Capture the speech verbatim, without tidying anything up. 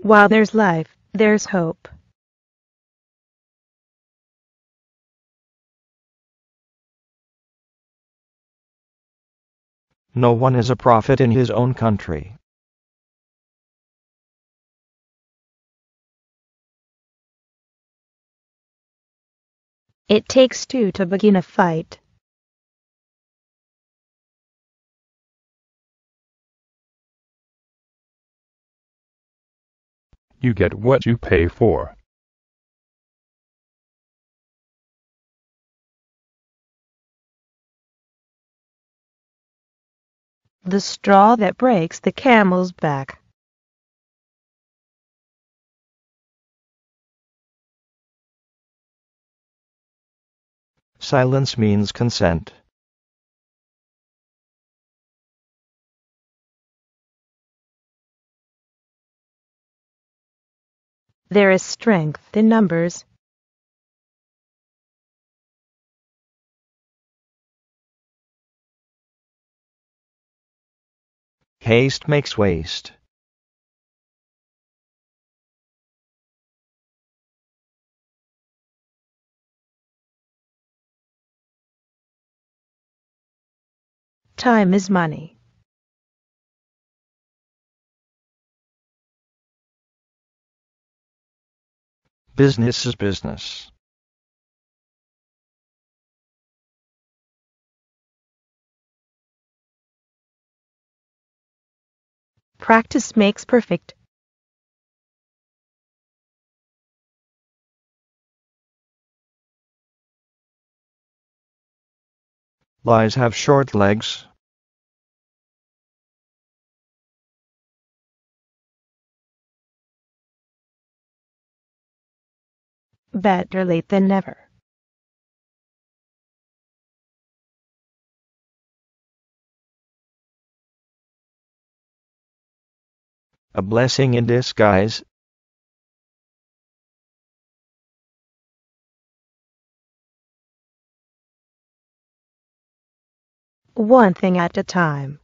While there's life, there's hope. No one is a prophet in his own country. It takes two to begin a fight. You get what you pay for. The straw that breaks the camel's back. Silence means consent. There is strength in numbers. Haste makes waste. Time is money. Business is business. Practice makes perfect. Lies have short legs. Better late than never. A blessing in disguise. One thing at a time.